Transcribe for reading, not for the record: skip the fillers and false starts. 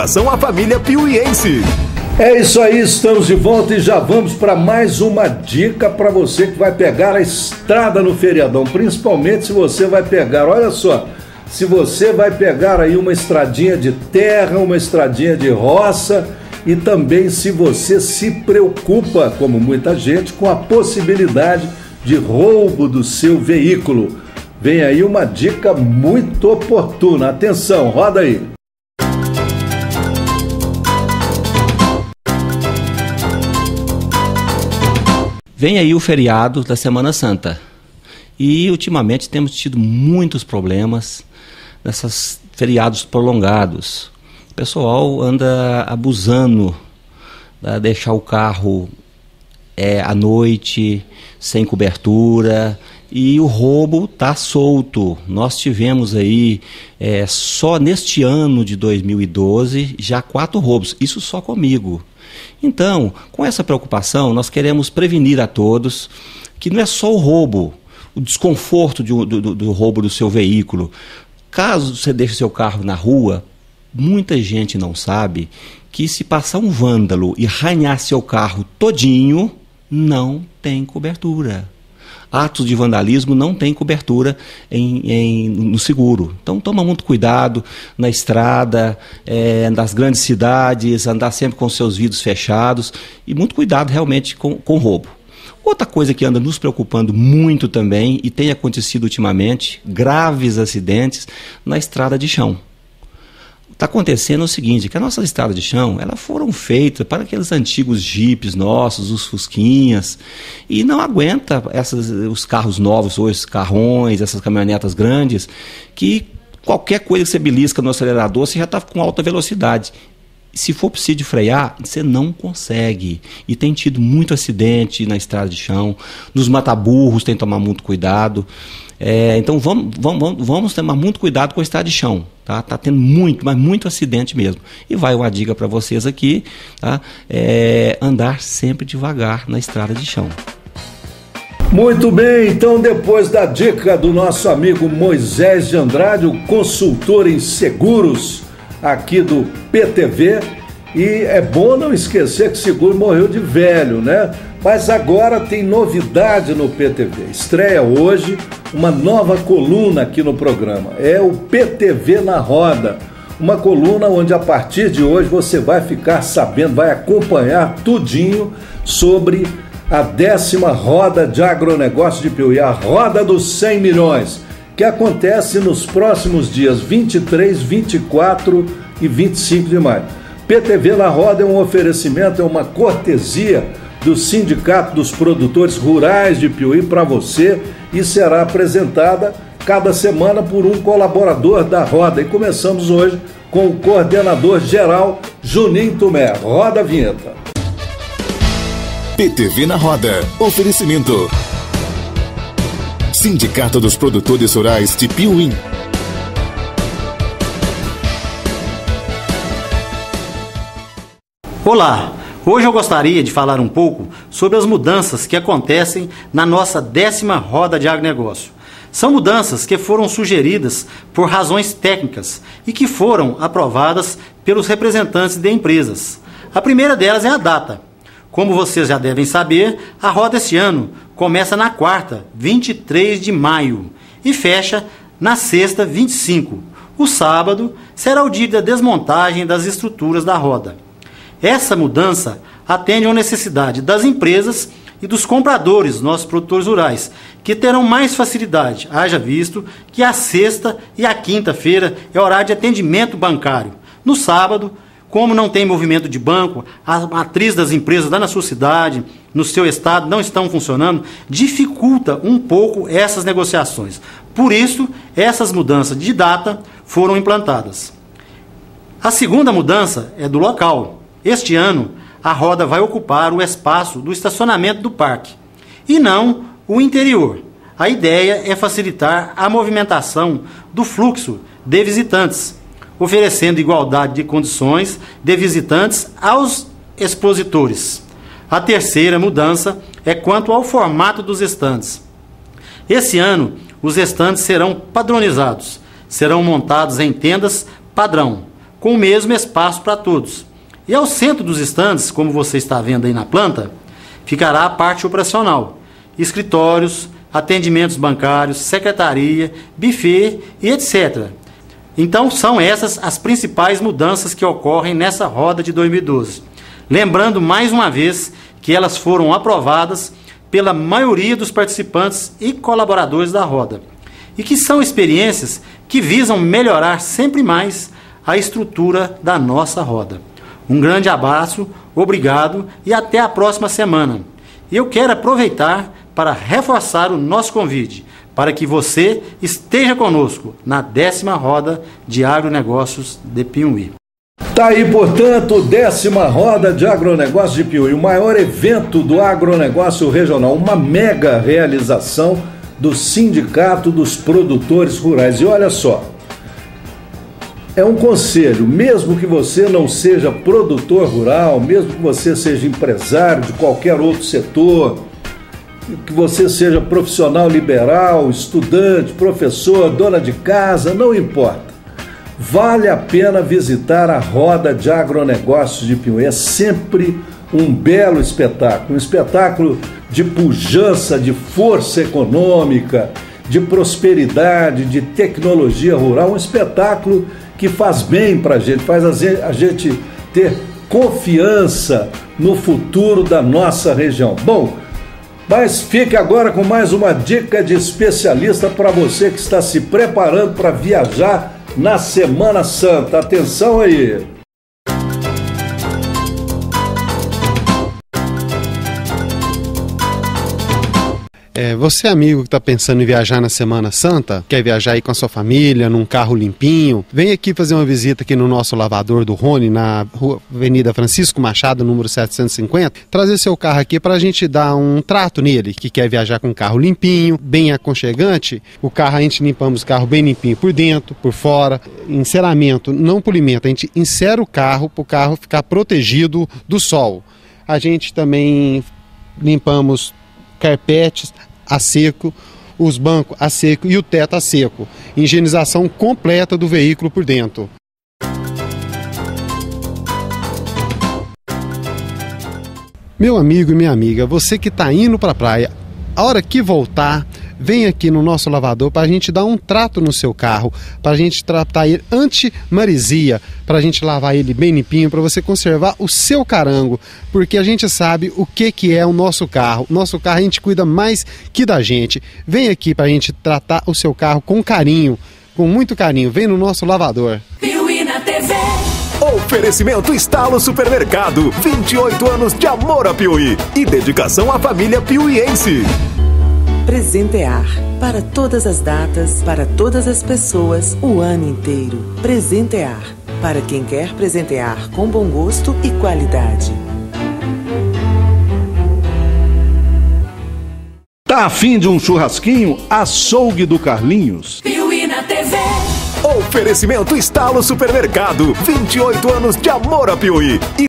educação à família piuiense. É isso aí, estamos de volta e já vamos para mais uma dica para você que vai pegar a estrada no feriadão, principalmente se você vai pegar, olha só, se você vai pegar aí uma estradinha de terra, uma estradinha de roça e também se você se preocupa, como muita gente, com a possibilidade de roubo do seu veículo. Vem aí uma dica muito oportuna. Atenção, roda aí. Vem aí o feriado da Semana Santa e ultimamente temos tido muitos problemas nesses feriados prolongados. O pessoal anda abusando de deixar o carro à noite, sem cobertura, e o roubo está solto. Nós tivemos aí, só neste ano de 2012, já 4 roubos, isso só comigo. Então, com essa preocupação, nós queremos prevenir a todos que não é só o roubo, o desconforto do roubo do seu veículo. Caso você deixe seu carro na rua, muita gente não sabe que se passar um vândalo e arranhar seu carro todinho, não tem cobertura. Atos de vandalismo não tem cobertura no seguro. Então toma muito cuidado na estrada, nas grandes cidades, andar sempre com seus vidros fechados e muito cuidado realmente com roubo. Outra coisa que anda nos preocupando muito também e tem acontecido ultimamente, graves acidentes na estrada de chão. Está acontecendo o seguinte, que as nossas estradas de chão, elas foram feitas para aqueles antigos jipes nossos, os fusquinhas, e não aguenta os carros novos, ou esses carrões, essas caminhonetas grandes, que qualquer coisa que você belisca no acelerador, você já está com alta velocidade. Se for preciso de frear, você não consegue. E tem tido muito acidente na estrada de chão, nos mataburros tem que tomar muito cuidado. Então vamos tomar muito cuidado com a estrada de chão. Tá tendo muito, mas muito acidente mesmo. E vai uma dica para vocês aqui, tá? Andar sempre devagar na estrada de chão. Muito bem, então depois da dica do nosso amigo Moisés de Andrade, o consultor em seguros aqui do PTV, e é bom não esquecer que o seguro morreu de velho, né? Mas agora tem novidade no PTV. Estreia hoje uma nova coluna aqui no programa. É o PTV na Roda. Uma coluna onde a partir de hoje você vai ficar sabendo, vai acompanhar tudinho sobre a 10ª Roda de Agronegócio de Piuí, a Roda dos 100 milhões, que acontece nos próximos dias 23, 24 e 25 de maio. PTV na Roda é um oferecimento, é uma cortesia do Sindicato dos Produtores Rurais de Piuí para você e será apresentada cada semana por um colaborador da Roda. E começamos hoje com o coordenador geral Juninho Tomé. Roda a vinheta. PTV na Roda. Oferecimento. Sindicato dos Produtores Rurais de Piuí. Olá! Hoje eu gostaria de falar um pouco sobre as mudanças que acontecem na nossa 10ª Roda de Agronegócio. São mudanças que foram sugeridas por razões técnicas e que foram aprovadas pelos representantes de empresas. A primeira delas é a data. Como vocês já devem saber, a roda este ano começa na quarta, 23 de maio, e fecha na sexta, 25. O sábado será o dia da desmontagem das estruturas da roda. Essa mudança atende a uma necessidade das empresas e dos compradores, nossos produtores rurais, que terão mais facilidade, haja visto que a sexta e a quinta-feira é horário de atendimento bancário. No sábado, como não tem movimento de banco, a matriz das empresas lá na sua cidade, no seu estado, não estão funcionando, dificulta um pouco essas negociações. Por isso, essas mudanças de data foram implantadas. A segunda mudança é do local. Este ano, a roda vai ocupar o espaço do estacionamento do parque e não o interior. A ideia é facilitar a movimentação do fluxo de visitantes, oferecendo igualdade de condições de visitantes aos expositores. A terceira mudança é quanto ao formato dos estandes. Esse ano, os estandes serão padronizados, serão montados em tendas padrão, com o mesmo espaço para todos. E ao centro dos estandes, como você está vendo aí na planta, ficará a parte operacional, escritórios, atendimentos bancários, secretaria, buffet e etc. Então são essas as principais mudanças que ocorrem nessa roda de 2012. Lembrando mais uma vez que elas foram aprovadas pela maioria dos participantes e colaboradores da roda, e que são experiências que visam melhorar sempre mais a estrutura da nossa roda. Um grande abraço, obrigado e até a próxima semana. E eu quero aproveitar para reforçar o nosso convite para que você esteja conosco na 10ª Roda de Agronegócios de Piauí. Tá aí, portanto, 10ª Roda de Agronegócio de Piauí, o maior evento do agronegócio regional, uma mega realização do Sindicato dos Produtores Rurais. E olha só, é um conselho, mesmo que você não seja produtor rural, mesmo que você seja empresário de qualquer outro setor, que você seja profissional liberal, estudante, professor, dona de casa, não importa. Vale a pena visitar a Roda de Agronegócios de Piauí. É sempre um belo espetáculo, um espetáculo de pujança, de força econômica, de prosperidade, de tecnologia rural, um espetáculo que faz bem para a gente, faz a gente ter confiança no futuro da nossa região. Bom, mas fique agora com mais uma dica de especialista para você que está se preparando para viajar na Semana Santa. Atenção aí! Você, amigo que está pensando em viajar na Semana Santa, quer viajar aí com a sua família, num carro limpinho, vem aqui fazer uma visita aqui no nosso lavador do Rony, na Avenida Francisco Machado, número 750, trazer seu carro aqui para a gente dar um trato nele, que quer viajar com um carro limpinho, bem aconchegante. O carro, a gente limpamos o carro bem limpinho por dentro, por fora, enceramento, não polimento, a gente encera o carro para o carro ficar protegido do sol. A gente também limpamos carpetes a seco, os bancos a seco e o teto a seco. Higienização completa do veículo por dentro. Meu amigo e minha amiga, você que está indo para a praia, a hora que voltar, vem aqui no nosso lavador para a gente dar um trato no seu carro, para a gente tratar ele anti-maresia, para a gente lavar ele bem limpinho, para você conservar o seu carango, porque a gente sabe o que é o nosso carro. Nosso carro a gente cuida mais que da gente. Vem aqui para a gente tratar o seu carro com carinho, com muito carinho. Vem no nosso lavador. Piauí na TV. Oferecimento Estalo Supermercado. 28 anos de amor a Piauí e dedicação à família piauiense. Presentear. Para todas as datas, para todas as pessoas, o ano inteiro. Presentear. Para quem quer presentear com bom gosto e qualidade. Tá afim de um churrasquinho? Açougue do Carlinhos. Piauí na TV. Oferecimento Estalo Supermercado. 28 anos de amor a Piauí.